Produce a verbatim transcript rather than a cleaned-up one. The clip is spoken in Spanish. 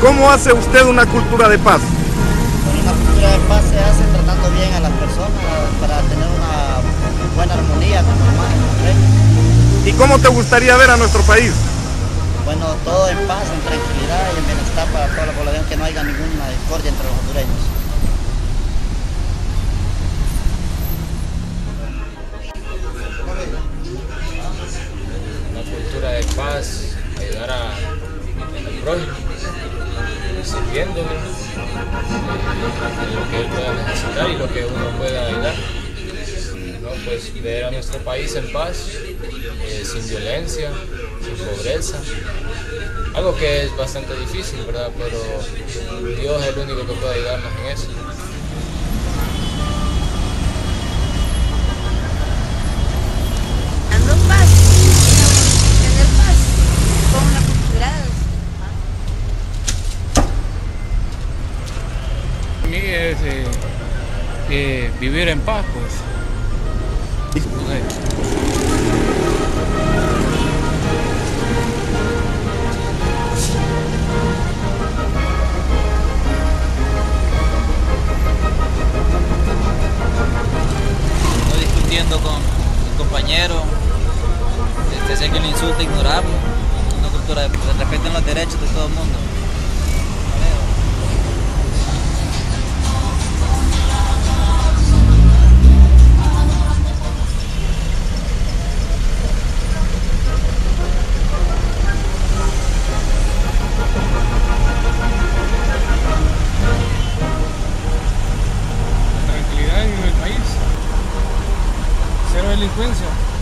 ¿Cómo hace usted una cultura de paz? Una cultura de paz se hace tratando bien a las personas para tener una buena armonía con los demás, con los reyes. ¿Y cómo te gustaría ver a nuestro país? Bueno, todo en paz, en tranquilidad y en bienestar para toda la población, que no haya ninguna discordia entre los hondureños. Una cultura de paz, ayudar a, al prójimo, sirviéndole lo que él pueda necesitar y lo que uno pueda ayudar. ¿No? Pues ver a nuestro país en paz, eh, sin violencia, sin pobreza. Algo que es bastante difícil, ¿verdad? Pero Dios es el único que puede ayudarnos en eso. Dando paz, tener paz con una cultura. Para mí es eh, eh, vivir en paz, pues. No discutiendo con el compañero, este, sé que lo insulta, ignorarlo. Una cultura de, de respeto en los derechos de todo el mundo. Tranquilidad en el país, cero delincuencia.